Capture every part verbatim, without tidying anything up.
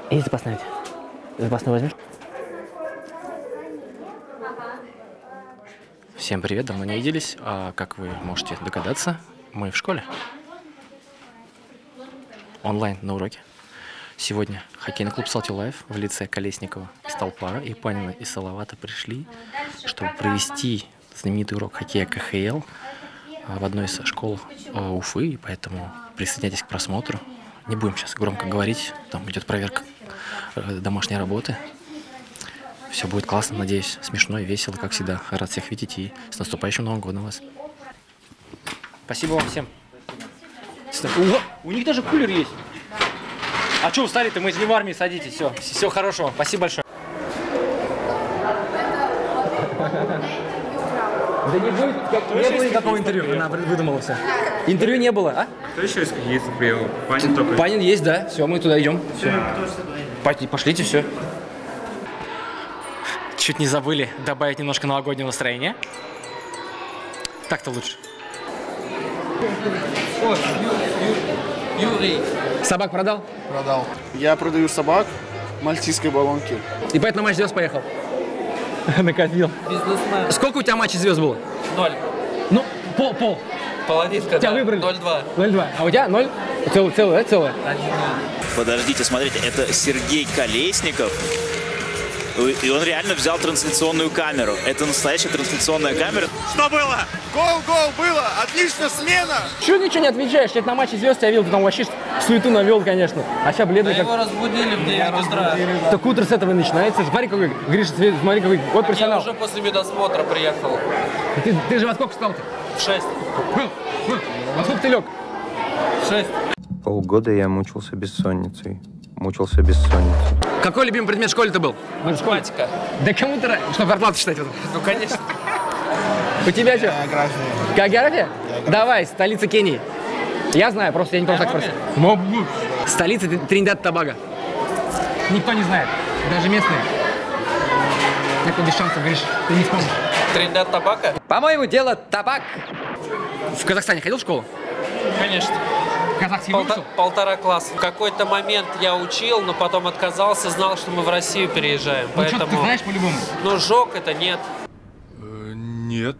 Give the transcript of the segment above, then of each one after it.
И запасной. Запасной возьмешь? Всем привет, давно не виделись. А, как вы можете догадаться, мы в школе. Онлайн на уроке. Сегодня хоккейный клуб Salty Life в лице Колесникова из Талпара и Панина из Салавата пришли, чтобы провести знаменитый урок хоккея ка ха эл в одной из школ Уфы, и поэтому присоединяйтесь к просмотру. Не будем сейчас громко говорить, там идет проверка домашней работы. Все будет классно, надеюсь, смешно и весело, как всегда. Рад всех видеть и с наступающим Новым годом вас. Спасибо вам всем. О, у них даже кулер есть. А что устали-то? Мы же не в армии, садитесь. Все, все хорошо. Спасибо большое. Да не будет, как, не было никакого интервью, она выдумала все. Интервью не было, а? Кто еще из хоккеистов приехал? Панин только. Панин есть, да. Все, мы туда идем. Все. Пошлите, все. Чуть не забыли добавить немножко новогоднего настроения. Так-то лучше. Юрий. Собак продал? Продал. Я продаю собак мальтийской баллонки. И поэтому матч звезд поехал. Накопил. Бизнесмен. Сколько у тебя матчей звезд было? Ноль. Ну, пол, пол. Половинка. Тебя выбрали? Ноль два. Ноль два. А у тебя ноль? Целый, целый, да? Целый? Подождите, смотрите, это Сергей Колесников. И он реально взял трансляционную камеру. Это настоящая трансляционная камера. Что было? Гол, гол было! Отлично, смена! Чего ничего не отвечаешь? Я на матче звезд тебя видел, ты там вообще суету навел, конечно. А сейчас бледный Да как... его разбудили в девять утра. Так утро с этого и начинается. Смотри, какой, Гриша, смотри, какой вот профессионал. Я уже после медосмотра приехал. Ты, ты же во сколько встал-то? В шесть. Во сколько ты лег? В шесть. Полгода я мучился бессонницей. Мучился бессонницей. Какой любимый предмет в школе-то был? Математика. Да кому ты... Что, квартплату считать? Ну, конечно. У тебя что? География. География? Давай, столица Кении. Я знаю, просто я не просто так спросил. Столица Тринидад-Тобаго. Никто не знает, даже местные. Это без шансов, говоришь, ты не вспомнишь. Тринидад-Тобаго? По-моему, дело табак. В Казахстане ходил в школу? Конечно. Казахский Полта- выучил? полтора класса. В какой-то момент я учил, но потом отказался, знал, что мы в Россию переезжаем. Ну, Поэтому... что ты знаешь по-любому? Ну, жёг это нет. Э, нет.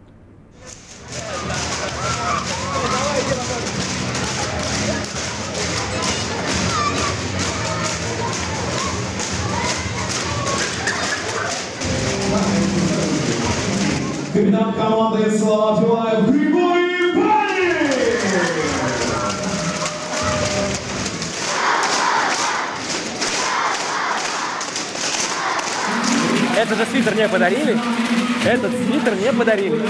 Капитан команды Salty Life Григорий Панин! Этот же свитер не подарили. Этот свитер не подарили.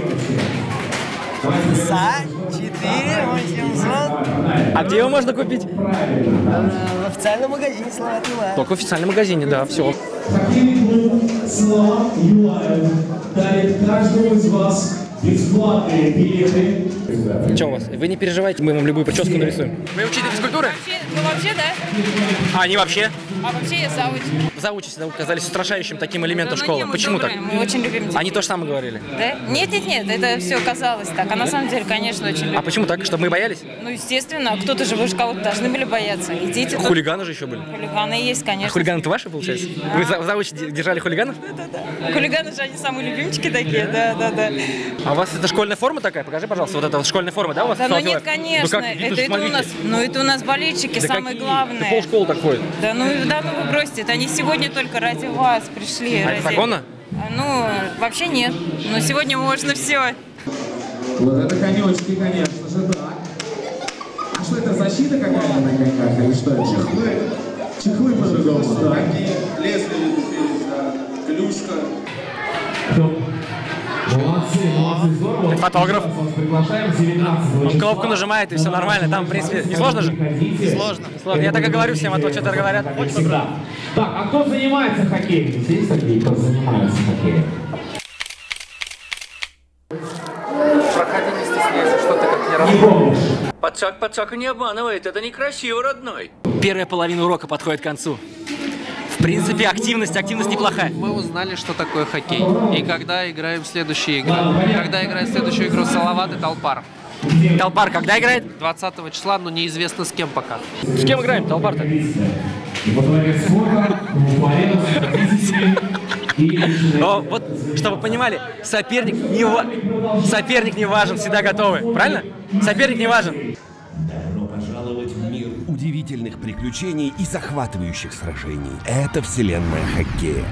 За четыре восемьсот. А где его можно купить? В официальном магазине Salty Life. Только в официальном магазине, да, все. Хоккейный клуб Salty Life дарит каждому из вас бесплатные билеты. Че у вас? Вы не переживайте, мы вам любую прическу нарисуем. Вы учитель физкультуры? Вообще, ну вообще, да. А, они вообще? А вообще я завуч. Завучи всегда казались устрашающим таким элементом Да, ну школы. не, мы Почему добрые, так? Мы очень любим детей. Они то же самое говорили. Да? Нет, нет, нет, это все казалось так. А на самом деле, конечно, очень любим. А почему так? Чтобы мы боялись? Ну, естественно, кто-то же, вы же кого-то должны были бояться. И дети тут- Хулиганы же еще были. Хулиганы есть, конечно. Хулиганы-то ваши, получается? Вы за- завучи держали хулиганов? Хулиганы же, они самые любимчики такие, да, да, да. А у вас это школьная форма такая? Покажи, пожалуйста, вот эта вот школьная форма, да, у вас? Да, ну Salty нет, Life? конечно. Ну как, видно, это, что это у смотрите. нас, ну это у нас болельщики Да самые какие? главные. Да полшколы так ходит. Да ну, да, ну вы бросьте, это они сегодня только ради вас пришли. А ради... это законно? А, Ну, вообще нет. Но сегодня можно все. Вот это конечки, конечно же, да. А что это, защита какая-то на коньках или что это? Чехлы. Чехлы по-другому, да. Лезвие, клюшка. Молодцы, молодцы, здорово. Фотограф. Вас приглашаем девятнадцатого Он числа. кнопку нажимает и все нормально. Там, в принципе, не сложно же? Сложно. Сложно. Я так и говорю всем, а то что-то говорят. Всегда. Так, а кто занимается хоккеем? Здесь есть такие, кто занимается хоккеем? Проходи, не стесняйся, что ты как не Не работаешь. помнишь? Пацак пацака не обманывает, это некрасиво, родной. Первая половина урока подходит к концу. В принципе, активность, активность неплохая. Мы узнали, что такое хоккей. И когда играем в следующие игры. Когда играет в следующую игру Салават и Талпар. Талпар когда играет? двадцатого числа, но неизвестно с кем пока. С кем играем, Талпар-то? Во главе спорта, Но вот, чтобы вы понимали, соперник не, ва... соперник не важен, всегда готовы. Правильно? Соперник не важен. Добро пожаловать в мир удивительных приключений и захватывающих сражений. Это вселенная хоккея.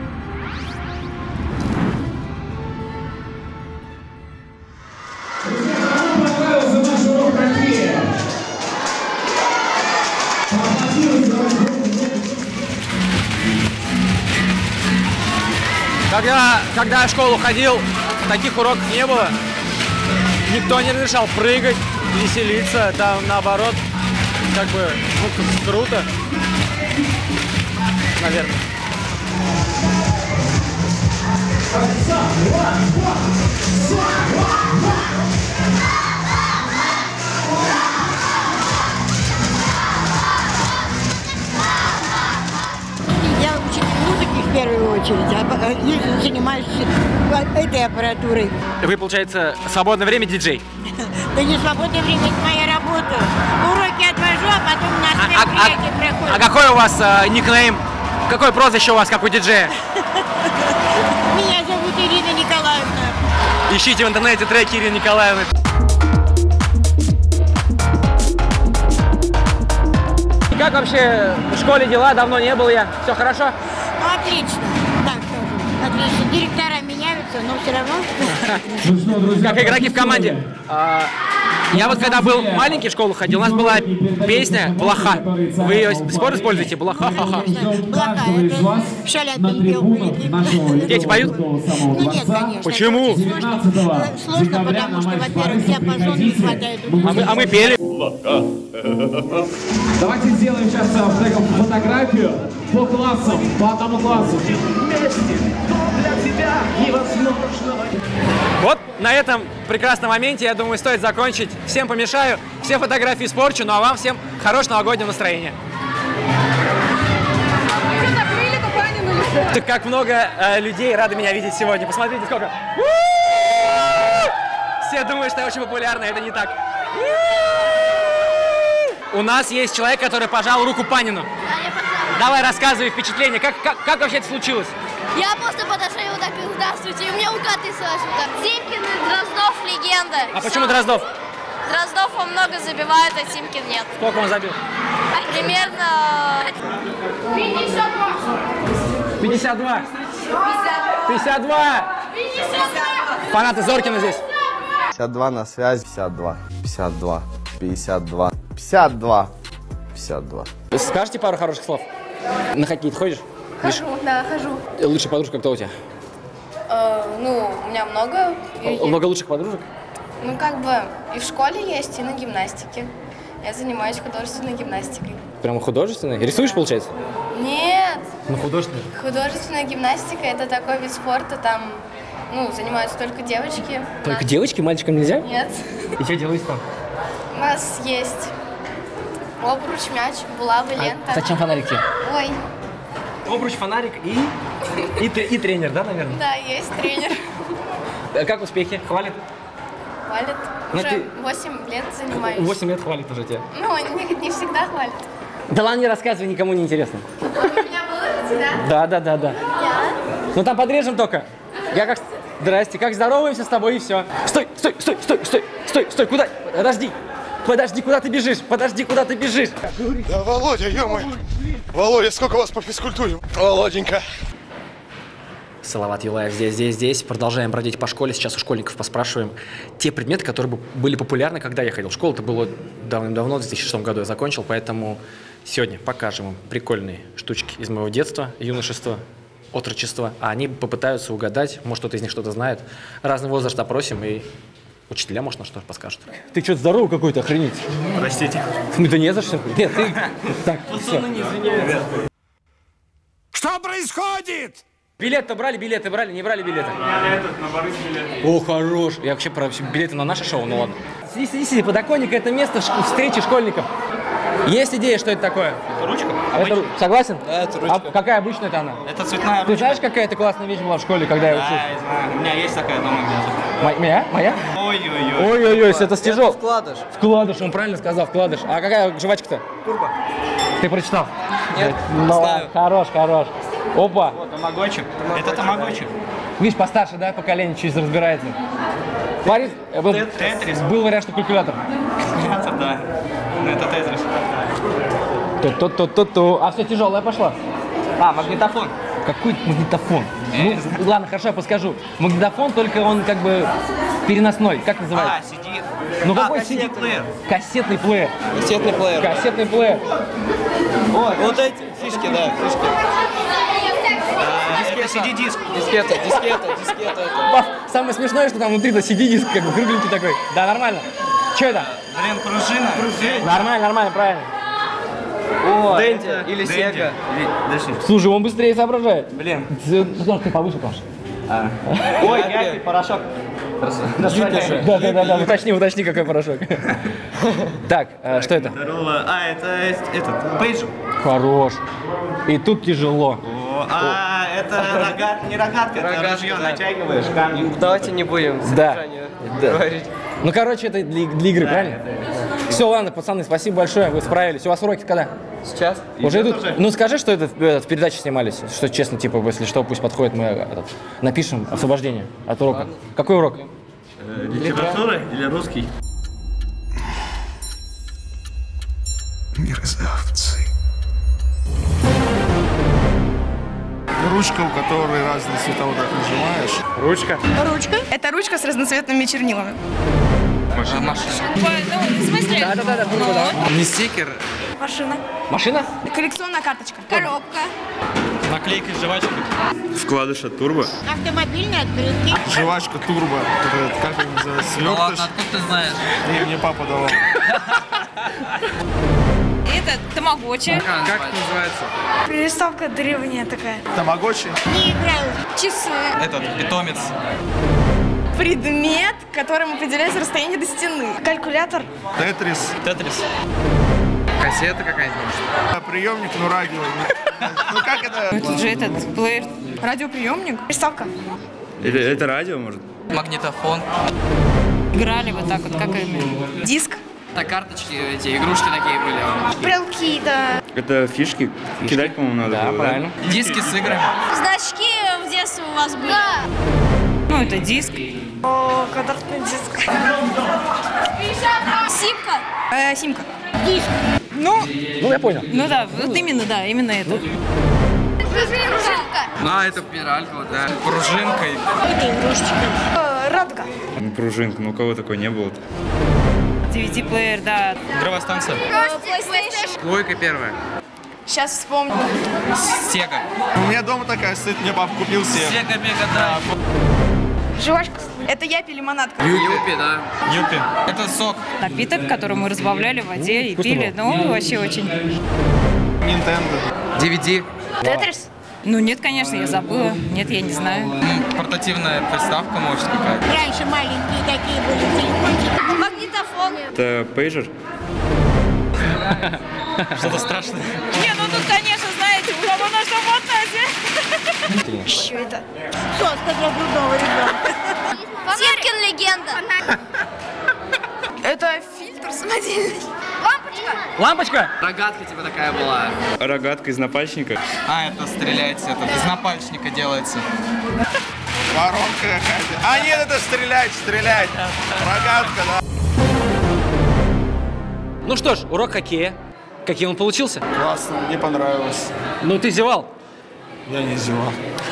Когда, когда я в школу ходил, таких уроков не было. Никто не разрешал прыгать, веселиться. Там наоборот, как бы, ну, круто. Наверное. Я учитель музыки в первую очередь, а я занимаюсь этой аппаратурой. Вы, получается, в свободное время диджей? Да не свободное время, это моя работа. Уроки отвожу, а потом на мероприятие проходит. А какой у вас э, никнейм? Какое прозвище у вас, как у диджея? Меня зовут Ирина Николаевна. Ищите в интернете треки Ирины Николаевны. Как вообще в школе дела? Давно не был я. Все хорошо? Ну, отлично. Так, отлично. Директора меняются, но все равно. Как игроки в команде. А, я вот когда был маленький в школу ходил, у нас была песня «Блоха». Вы ее до сих пор используете? «Блоха». Ха-ха. Блоха, это в шаляпе пел. Дети поют? Ну нет, конечно. Почему? Сложно, сложно, потому что, во-первых, диапазон не хватает. А мы, а мы пели. Давайте сделаем сейчас фотографию по классам, по одному классу. Вот на этом прекрасном моменте, я думаю, стоит закончить. Всем помешаю, все фотографии испорчу, ну а вам всем хорошего новогоднего настроения. Так как много э, людей рады меня видеть сегодня. Посмотрите, сколько. Все думают, что я очень популярный, это не так. У нас есть человек, который пожал руку Панину. Давай, рассказывай впечатление. Как, как, как вообще это случилось? Я просто подошла и вот так, здравствуйте, и у меня рука тряслась вот так. Тимкин и Дроздов легенда. А почему Дроздов? Дроздов он много забивает, а Тимкин нет. Сколько он забил? Примерно... пятьдесят два. пятьдесят два. пятьдесят два. пятьдесят два. Фанаты Зоркина здесь. пятьдесят два на связь. пятьдесят два. пятьдесят два. пятьдесят два. пятьдесят два. пятьдесят два. Скажите пару хороших слов. На хоккей ты ходишь? Хожу, да, хожу. Лучшая подружка кто у тебя? Э, ну, у меня много. Много лучших подружек? Ну, как бы и в школе есть, и на гимнастике. Я занимаюсь художественной гимнастикой. Прямо художественной? Рисуешь, получается? Нет. Ну, художественной. Художественная гимнастика – это такой вид спорта, там, ну, занимаются только девочки. Только девочки? Мальчикам нельзя? Нет. И что делаете там? У нас есть обруч, мяч, булавы, лента. А зачем фонарик тебе? Ой. Обруч, фонарик и, и, и тренер, да, наверное? Да, есть тренер. А как успехи? Хвалит? Хвалит. Но Уже ты... восемь лет занимаюсь. восемь лет хвалит уже тебя. Ну, не, не всегда хвалит. Да ладно, не рассказывай, никому не интересно. Вот у меня было, да? Да, да, да, да. Я? Ну там подрежем только. Я как... Здрасте, как здороваемся с тобой и все. Стой, стой, стой, стой, стой, стой, стой, куда? Подожди. Подожди, куда ты бежишь? Подожди, куда ты бежишь? Да, Володя, ё-моё. Володя, сколько у вас по физкультуре? Володенька. Салават Юлаев здесь, здесь, здесь. Продолжаем бродить по школе. Сейчас у школьников поспрашиваем те предметы, которые были популярны, когда я ходил в школу. Это было давным-давно, в две тысячи шестом году я закончил, поэтому сегодня покажем им прикольные штучки из моего детства, юношества, отрочества. А они попытаются угадать, может, кто-то из них что-то знает. Разный возраст опросим, и учителя, может, на что-то подскажут. Ты что-то здоровый какой-то, охренеть. Простите. Да не за что. Нет, ты... Так, все. Что происходит? Билеты брали, билеты брали, не брали билеты? Я этот, на Борис билет. О, хорош. Я вообще про билеты на наше шоу, ну ладно. Сиди, сиди, сиди, подоконник — это место встречи школьников. Есть идея, что это такое? Это ручка. Это, ру- согласен? Да, это ручка. А какая обычная это она? Это цветная ручка. Ты знаешь, какая это классная вещь была в школе, когда я Да, учился? я знаю. У меня есть такая дома где-то. Моя? Моя? Ой-ой-ой. Ой-ой-ой, это стежок. Вкладыш. Вкладыш, он правильно сказал, вкладыш. А какая жвачка-то? Турбо. Ты прочитал? Нет, ну, хорош, хорош. Опа. Вот, тамагочи. Это тамагочи. Видишь, постарше, да, поколение чуть разбирается. Парень, был, Тетрис. был вариант, что калькулятор. Калькулятор, да. Но это тетрис. То-то-то-то-то. А все, тяжелая пошла. А, магнитофон. Какой магнитофон? Ну, ладно, хорошо, я подскажу. Магнитофон, только он как бы переносной. Как называется? А, си ди. Ну а, какой кассетный плеер. Кассетный плеер. Кассетный плеер. Кассетный плеер. Вот, вот эти фишки, да, фишки. Это си ди-диск. Дискета, дискета, дискета. Пап, самое смешное, что там внутри-то си ди-диск, как бы кругленький такой. Да, нормально. Че это? Блин, пружина. Нормально, нормально, правильно. О, Дэнди или Сега. Слушай, он быстрее соображает. Блин. Ты, ты повыше, Паша. А. Ой, мягкий порошок. Да, да, да, да, уточни, уточни, какой порошок. Так, что это? Здорово. А, это этот, пейджер. Хорош. И тут тяжело. А, это рогат, не рогатка, это ружье, натягиваешь камни. Давайте не будем содержание говорить. Ну, короче, это для, для игры, правильно? Все, ладно, пацаны, спасибо большое, вы справились. У вас уроки когда? Сейчас. Уже идут? Ну, скажи, что это в, в передаче снимались, что честно, типа, если что, пусть подходит, мы этот, напишем освобождение от урока. Ладно. Какой урок? Э, литература или русский? Мерзавцы. Ручка, у которой разные цвета, вот так нажимаешь. Ручка? Ручка. Это ручка с разноцветными чернилами. Машина. Ну, в смысле? Да, да, да, да, турбо, да. Не стикер. Машина. Машина? Коллекционная карточка. Коробка. Наклейка с жвачкой. Вкладыш от турбо. Автомобильные открытки. Жвачка турбо. Это, как это называется? Ну ладно, Слёптыш. откуда ты знаешь? Не, мне папа давал. Это тамагочи. Как это называется? Приставка древняя такая. Тамагочи. Не играю. Часы. Этот, питомец. Предмет, которым определяется расстояние до стены. Калькулятор. Тетрис. Тетрис. Кассета какая-нибудь. А, приемник, ну радио. Ну как это? Ну, тут же этот плеер. Радиоприемник. Приставка. Или это радио, может? Магнитофон. Играли вот так вот, как ими. Диск. Так, карточки, эти игрушки такие были. Стрелки, да. Это фишки. Кидать, по-моему, надо Да, было, правильно. Диски с играми. Значки в детстве у вас были? Ну, это диск. О, квадратный диск. Симка. Э, симка. Диск. Ну, Ну, я понял. Ну да, вот именно, да, именно это. пружинка. А, это спиралька, вот, да. Пружинкой. Это игрушечка. Э, радуга. Ну, пружинка, ну у кого такой не было-то? ди ви ди-плеер, да. Игровая станция. PlayStation. Двойка первая. Сейчас вспомню. Сега. У меня дома такая стоит, мне папа купил себе. Сега Мега Драйв. Жвачка. Это япи лимонадка. Юпи, да. Юпи. Это сок. Напиток, который мы разбавляли в воде и пили. Ну, вообще очень. Nintendo. ди ви ди. Тетрис. Ну, нет, конечно, я забыла. Нет, я не знаю. Портативная приставка, может, какая-то. Раньше маленькие такие были телефончики. Магнитофон. Это пейджер. Что-то страшное. Не, ну тут, конечно, знаете, у кого на что фантазия. Что это? Соска для грудного ребенка. Ситкин легенда. Это фильтр самодельный. Лампочка. Лампочка? Рогатка типа такая была. Рогатка из напальчника. А, это стреляется, это из напальчника делается. Воронка какая-то. А нет, это стрелять, стрелять. Рогатка, да. Ну что ж, урок хоккея. Каким он получился? Классно, мне понравилось. Ну, ты зевал? Я не зевал.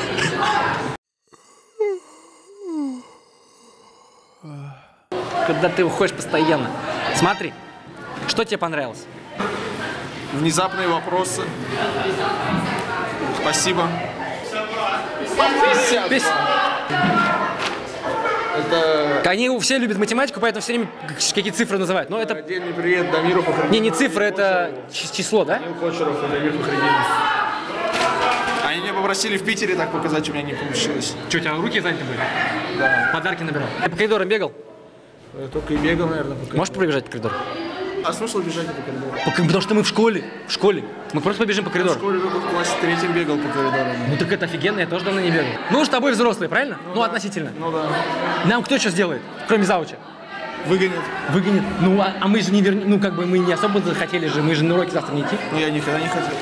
Когда ты уходишь постоянно. Смотри, что тебе понравилось? Внезапные вопросы. Спасибо. Песня. Это... Они все любят математику, поэтому все время какие цифры называют. Но это... Отдельный привет Дамиру Фахриддину. Не, не цифры, это число, да? Кочеров и Дамир Фахриддинов. Они меня попросили в Питере так показать, у меня не получилось. Что, у тебя руки заняты были? Да. Подарки набирал. Ты по коридорам бегал? Я только и бегал, наверное, по коридору. Можешь пробежать по коридору? А смысл бежать по коридору? Потому что мы в школе. В школе. Мы просто побежим по Я в коридору. школе только в классе третьем бегал по коридору. Ну так это офигенно, я тоже давно не бегал. Ну, с тобой взрослые, правильно? Ну, ну да. Относительно. Ну да. Нам кто что сделает, кроме зауча? Выгонят. Выгонят? Ну, а, а мы же не вернем, ну, как бы мы не особо захотели же, мы же на уроки завтра не идти. Ну, я никогда не хотел.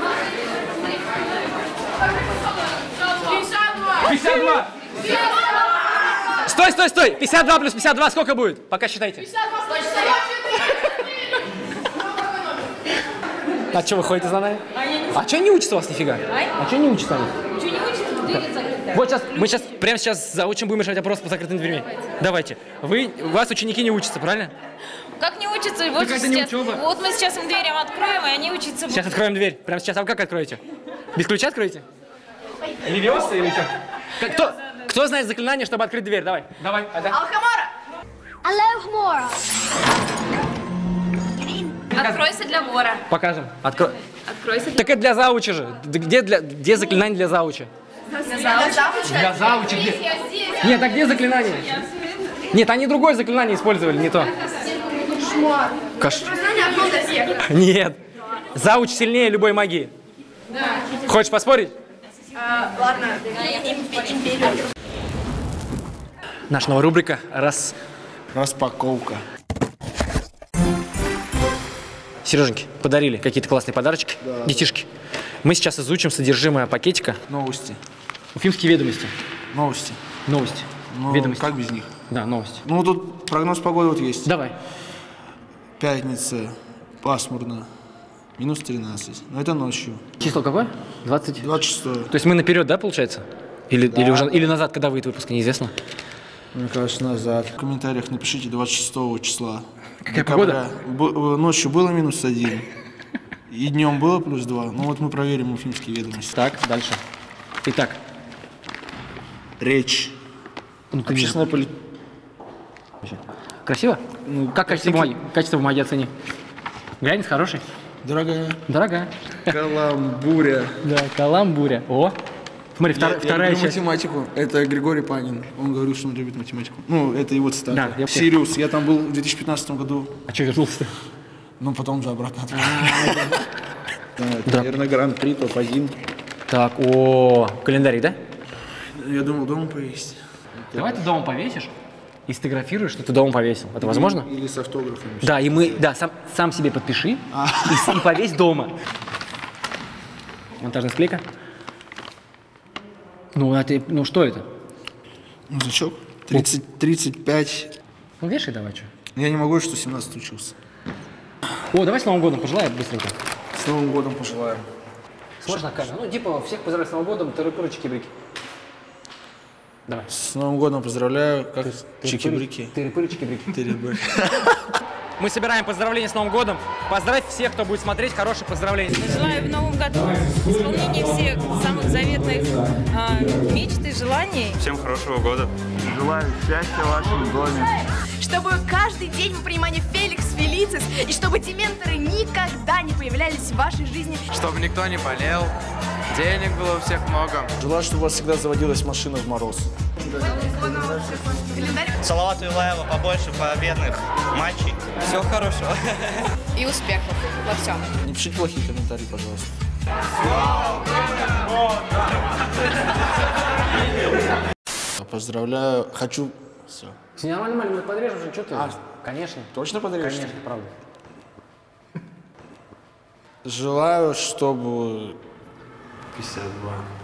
пятьдесят два! Стой, стой, стой! пятьдесят два плюс пятьдесят два сколько будет? Пока считайте. А что, вы ходите за нами? А что не учатся у вас нифига? А что не учатся они? Что не учатся, двери закрыты. Вот сейчас, мы сейчас, прямо сейчас заучим, будем решать вопрос по закрытым дверьми. Давайте. Вы, у вас ученики не учатся, правильно? Как не учатся? Вот, это не сейчас, учеба. вот мы сейчас им дверям откроем, и они учатся. Сейчас откроем дверь. Прямо сейчас. А вы как откроете? Без ключа откроете? Левиоса или что? Как- Кто, кто знает заклинание, чтобы открыть дверь? Давай. Давай. Ада. Алхамара! Алхамара! Откройся для вора. Покажем. Откро... Откройся для Так это для зауча же. Да Где, для... где заклинание для зауча? Для зауча. Для зауча где? Нет, а где заклинание? Нет, они другое заклинание использовали, не то. Каш... Нет. Зауч сильнее любой магии. Хочешь поспорить? Ладно. Наша новая рубрика «Раз...» Распаковка. Сереженьки, подарили какие-то классные подарочки. Да, Детишки. Мы сейчас изучим содержимое пакетика. Новости. Уфимские ведомости. Новости. Новости. Ну, Ведомости. как без них? Да, новости. Ну, тут прогноз погоды вот есть. Давай. Пятница, пасмурно, минус тринадцать. Но это ночью. Число какое? двадцать? двадцать шестое. То есть мы наперед, да, получается? Или, Да. или, уже, или назад, когда выйдет выпуск, неизвестно? Мне кажется, назад. В комментариях напишите двадцать шестого числа. Какая декабря. Б- ночью было минус один. И днем было плюс два. Ну вот мы проверим уфимские ведомости. Так, дальше. Итак. Речь. Ну, ты Общественная политика. Красиво? Ну, как качество бумаги? Качество бумаги оцени. Глянец хороший? Дорогая. Дорогая. Каламбуря. Да, каламбуря. О, смотри, Я, втор- я вторая люблю часть. математику. Это Григорий Панин. Он говорил, что он любит математику. Ну, это его цитата. Да, я Сириус. Я там был в две тысячи пятнадцатом году. А что вернулся-то? Ну, потом же обратно. Наверное, гран-при, топ-один. Так, о, календарик, да? Я думал, дома повесить. Давай ты дома повесишь и сфотографируешь, что ты дома повесил. Это возможно? Или с автографом. Да, и мы, да, сам, сам себе подпиши А. и, с- и повесь дома. Монтажная склейка. Ну, а ты, ну что это? Ну, зачем? тридцать, тридцать пять. Ну, вешай давай, что. Я не могу, что семнадцать учился. О, давай с Новым годом пожелаем быстренько. С Новым годом пожелаем. Смотришь на камеру? Ну, типа, всех поздравляю с Новым годом, тыры-пыры, чики-брики. Давай. С Новым годом поздравляю. Как чики-брики. Тыры-пыры, чики-брики. Тыры-пыры. Мы собираем поздравления с Новым годом. Поздравь всех, кто будет смотреть. Хорошие поздравления. Желаю в новом году исполнения всех самых заветных а, мечт и желаний. Всем хорошего года. Желаю счастья в вашем доме. Чтобы каждый день вы принимали Феликс Фелицис, и чтобы дементоры никогда не появлялись в вашей жизни. Чтобы никто не болел, денег было у всех много. Желаю, чтобы у вас всегда заводилась машина в мороз. Салавату Илаева, побольше победных матчей. Всего хорошего. И успехов во всем. Не пишите плохие комментарии, пожалуйста. Поздравляю. Хочу... Все. Все нормально, Маль, мы подрежем же, что ты? А, Конечно. Точно подрежешь? Конечно, правда. Желаю, чтобы... пятьдесят два.